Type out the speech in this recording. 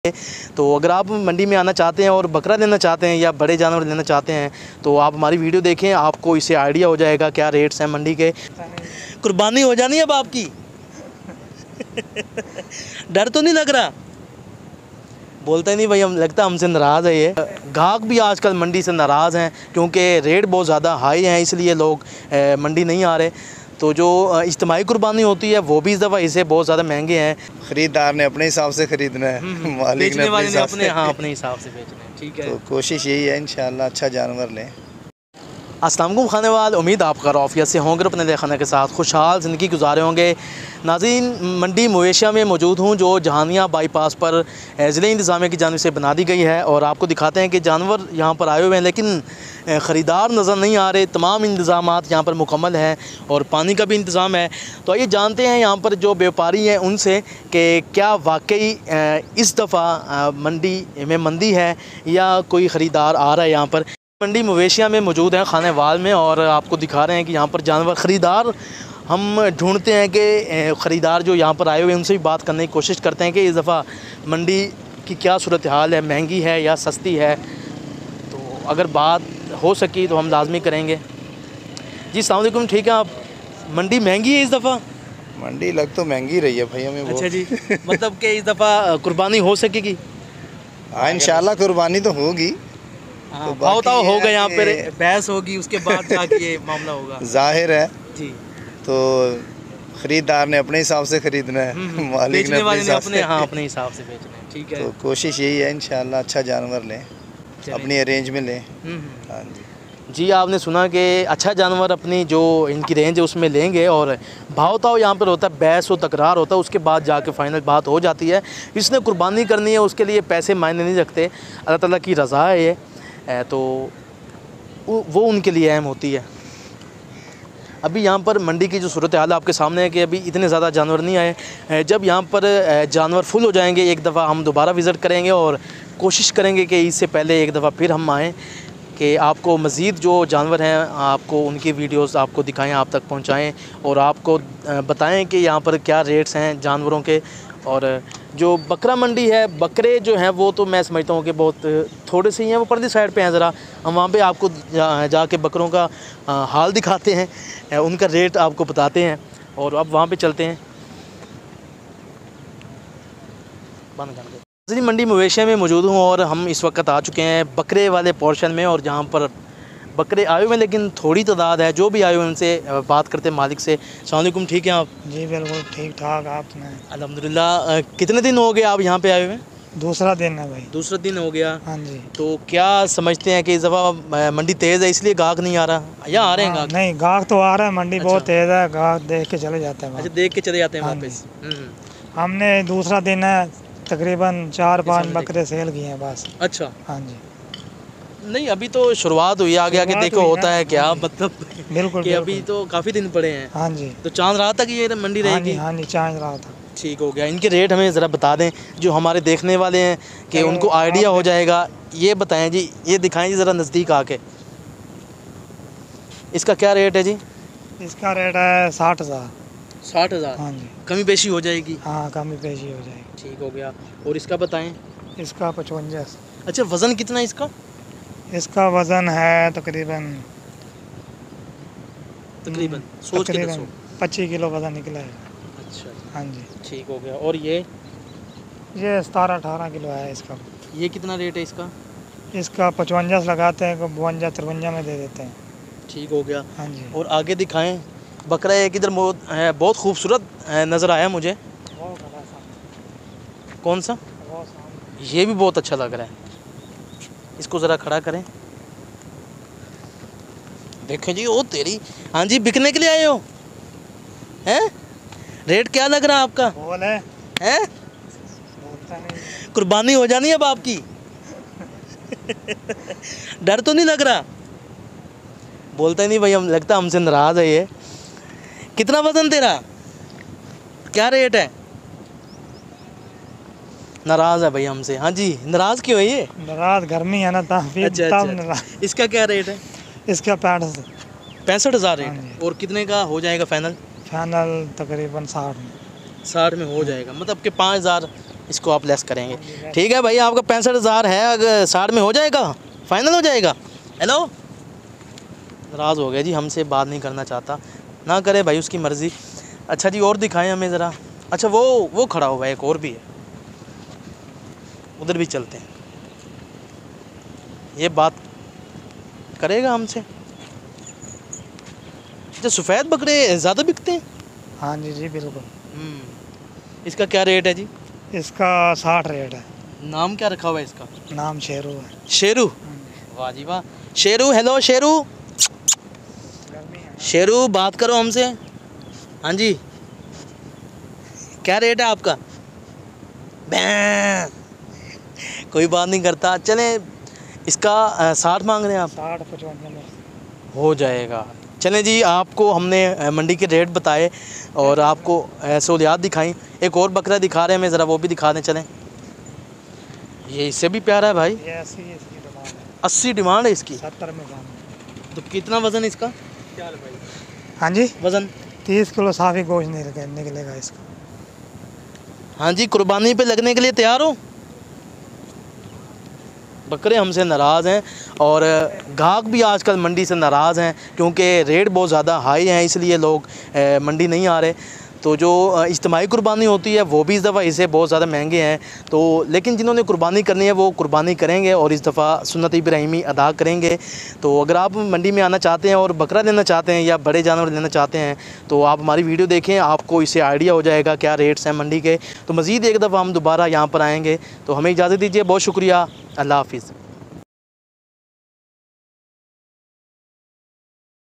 तो अगर आप मंडी में आना चाहते हैं और बकरा लेना चाहते हैं या बड़े जानवर लेना चाहते हैं तो आप हमारी वीडियो देखें, आपको इससे आइडिया हो जाएगा क्या रेट्स हैं मंडी के। कुर्बानी हो जानी है अब आपकी डर तो नहीं लग रहा? बोलते नहीं भाई, हम लगता हमसे नाराज़ है ये। ग्राहक भी आजकल मंडी से नाराज़ हैं क्योंकि रेट बहुत ज़्यादा हाई हैं, इसलिए लोग मंडी नहीं आ रहे। तो जो इज्तिमाई कुर्बानी होती है वो भी इस दफ़ा इसे बहुत ज़्यादा महंगे हैं। ख़रीदार ने अपने हिसाब से ख़रीदना है, मालिक ने अपने हिसाब से। हाँ, अपने हिसाब से बेचना है। ठीक है, तो कोशिश यही है इंशाल्लाह अच्छा जानवर लें। अस्सलाम वालेकुम खाने वाल, उम्मीद आपका रौफियत से होंगे, अपने ले खाने के साथ खुशहाल ज़िंदगी गुजारे होंगे। नाज़रीन, मंडी मवेशिया में मौजूद हूँ जो जहानिया बाईपास पर ज़िले इंतज़ामिया की जानिब से बना दी गई है और आपको दिखाते हैं कि जानवर यहाँ पर आए हुए हैं लेकिन ख़रीदार नज़र नहीं आ रहे। तमाम इंतज़ामात यहाँ पर मुकम्मल हैं और पानी का भी इंतज़ाम है। तो आइए जानते हैं यहाँ पर जो व्यापारी हैं उनसे कि क्या वाकई इस दफ़ा मंडी में मंदी है या कोई ख़रीदार आ रहा है। यहाँ पर मंडी मवेशिया में मौजूद है खाने वाल में और आपको दिखा रहे हैं कि यहाँ पर जानवर ख़रीदार हम ढूंढते हैं कि ख़रीदार जो यहाँ पर आए हुए हैं उनसे भी बात करने की कोशिश करते हैं कि इस दफ़ा मंडी की क्या सूरत हाल है, महंगी है या सस्ती है। तो अगर बात हो सकी तो हम लाजमी करेंगे। जी अस्सलाम वालेकुम, ठीक है, आप मंडी महंगी है इस दफ़ा? मंडी लग तो महंगी रही है भाई हमें। अच्छा जी, मतलब कि इस दफ़ा कुर्बानी हो सकेगी? हाँ इंशाल्लाह कुर्बानी तो होगी। तो भाव ताव होगा, यहाँ पर बहस होगी, उसके बाद जाके ये मामला होगा। जाहिर है जी, तो ख़रीदार ने अपने हिसाब से ख़रीदना है, मालिक ने अपने हिसाब से। हाँ, अपने हिसाब से बेचना है। ठीक है, तो कोशिश यही है इंशाल्लाह अच्छा जानवर लें, अपनी अरेंज में लें। हाँ जी, आपने सुना कि अच्छा जानवर अपनी जो इनकी रेंज है उसमें लेंगे और भाव ताव यहाँ पर होता है, बहस व तकरार होता है, उसके बाद जाके फ़ाइनल बात हो जाती है। इसने कुर्बानी करनी है, उसके लिए पैसे मायने नहीं रखते, अल्लाह ताला की रज़ा है ये, तो वो उनके लिए अहम होती है। अभी यहाँ पर मंडी की जो सूरत हाल आपके सामने है कि अभी इतने ज़्यादा जानवर नहीं आए। जब यहाँ पर जानवर फुल हो जाएंगे एक दफ़ा हम दोबारा विज़िट करेंगे और कोशिश करेंगे कि इससे पहले एक दफ़ा फिर हम आएँ कि आपको मज़ीद जो जानवर हैं आपको उनकी वीडियोस आपको दिखाएं, आप तक पहुँचाएँ और आपको बताएं कि यहाँ पर क्या रेट्स हैं जानवरों के। और जो बकरा मंडी है, बकरे जो हैं वो तो मैं समझता हूँ कि बहुत थोड़े से ही हैं, वो परली साइड पे हैं। ज़रा हम वहाँ पे आपको जाके बकरों का हाल दिखाते हैं, उनका रेट आपको बताते हैं और अब वहाँ पे चलते हैं। मंडी मवेशिया में मौजूद हूँ और हम इस वक्त आ चुके हैं बकरे वाले पोर्शन में और जहाँ पर बकरे आए हुए हैं लेकिन थोड़ी तादाद है। जो भी आए हुए हैं उनसे बात करते हैं मालिक से। अस्सलाम वालेकुम, ठीक है आप? जी बिल्कुल ठीक ठाक। आप सुनाएं? अल्हम्दुलिल्लाह। कितने दिन हो गए आप यहाँ पे आए हुए हैं? दूसरा दिन है भाई। दूसरा दिन हो गया। हाँ जी। तो क्या समझते हैं कि इस दफ़ा मंडी तेज़ है इसलिए गाहक नहीं आ रहा या आ रहे हैं गाहक? नहीं, गाहक तो आ रहा है, मंडी बहुत तेज़ है, गाहक देख के चले जाते हैं। अच्छा, देख के चले जाते हैं हाँ वापस। हमने दूसरा दिन है, तकरीबन 4-5 बकरे सेल किए हैं बस। अच्छा, हाँ जी। नहीं अभी तो शुरुआत हुई, आगे आगे देखो होता है क्या, मतलब बिल्कुल कि अभी तो काफ़ी दिन पड़े हैं। हाँ जी। तो चांद रात तक ये मंडी रहेगी? हाँ जी, चांद रात तक। ठीक हो गया। इनके रेट हमें ज़रा बता दें जो हमारे देखने वाले हैं कि उनको आइडिया हो जाएगा। ये बताएं जी, ये दिखाएं जी ज़रा नज़दीक आके, इसका क्या रेट है जी? इसका रेट है 60,000। 60,000? हाँ जी। कमी पेशी हो जाएगी? हाँ, कमी पेशी हो जाएगी। ठीक हो गया। और इसका बताएं? इसका 55। अच्छा, वज़न कितना है इसका? इसका वज़न है तकरीबन सोच के दसो। 25 किलो वज़न निकला है। अच्छा, हाँ जी। ठीक हो गया। और ये 17-18 किलो है इसका। ये कितना रेट है इसका? इसका 55 लगाते हैं, 52-53 में दे देते हैं। ठीक हो गया। हाँ जी। और आगे दिखाएं। बकरा एक इधर है, बहुत खूबसूरत नज़र आया मुझे। कौन सा? ये भी बहुत अच्छा लग रहा है, इसको ज़रा खड़ा करें। देखें जी, ओ तेरी। हाँ जी, बिकने के लिए आए हो? हैं? रेट क्या लग रहा है आपका? बोल है? हैं? बोलता नहीं। कुर्बानी हो जानी है अब आपकी डर तो नहीं लग रहा? बोलता नहीं भाई, हम लगता हमसे नाराज़ है ये। कितना वज़न तेरा? क्या रेट है? नाराज़ है भाई हमसे। हाँ जी, नाराज़ क्यों है ये? नाराज़ गर्मी है ना, अच्छा। इसका क्या रेट है? इसका 65,000 रेट है। और कितने का हो जाएगा फाइनल? फाइनल तकरीबन 60 में। 60 में हो जाएगा, मतलब कि 5,000 इसको आप लेस करेंगे। ठीक है भाई, आपका 65,000 है, अगर 60 में हो जाएगा, फाइनल हो जाएगा। हेलो, नाराज़ हो गया जी, हमसे बात नहीं करना चाहता, ना करे भाई, उसकी मर्ज़ी। अच्छा जी, और दिखाएं हमें ज़रा। अच्छा वो खड़ा हुआ है, एक और भी है, उधर भी चलते हैं, ये बात करेगा हमसे। अच्छा, सफ़ेद बकरे ज़्यादा बिकते हैं? हाँ जी जी बिल्कुल। इसका क्या रेट है जी? इसका 60 रेट है। नाम क्या रखा हुआ है इसका? नाम शेरू है। शेरू, वाह जी वाह। शेरू, हेलो शेरू, शेरू बात करो हमसे। हाँ जी, क्या रेट है आपका? बैं, कोई बात नहीं करता। चलें, इसका 60 मांग रहे हैं आप? 60-55 हो जाएगा। चलें जी, आपको हमने मंडी के रेट बताए और आपको सहूलियात दिखाई। एक और बकरा दिखा रहे हैं हमें, ज़रा वो भी दिखा दें। चलें, ये इससे भी प्यारा है भाई। ये 80 इसकी डिमांड है। 80 डिमांड है इसकी? 70 में काम। तो कितना वज़न है इसका? हाँ जी, वज़न 30 किलो साफ़ी गोश्त निकलेगा इसका। हाँ जी, कुर्बानी पे लगने के लिए तैयार हो? बकरे हमसे नाराज़ हैं और ग्राहक भी आजकल मंडी से नाराज़ हैं, क्योंकि रेट बहुत ज़्यादा हाई हैं, इसलिए लोग मंडी नहीं आ रहे। तो जो इज्तिमाई कुर्बानी होती है वो भी इस दफ़ा इसे बहुत ज़्यादा महंगे हैं। तो लेकिन जिन्होंने कुर्बानी करनी है वो कुर्बानी करेंगे और इस दफ़ा सुन्नत इब्राहिमी अदा करेंगे। तो अगर आप मंडी में आना चाहते हैं और बकरा लेना चाहते हैं या बड़े जानवर लेना चाहते हैं तो आप हमारी वीडियो देखें, आपको इससे आइडिया हो जाएगा क्या रेट्स हैं मंडी के। तो मज़ीद एक दफ़ा हम दोबारा यहाँ पर आएँगे, तो हमें इजाज़त दीजिए। बहुत शुक्रिया, अल्लाह हाफ़िज़।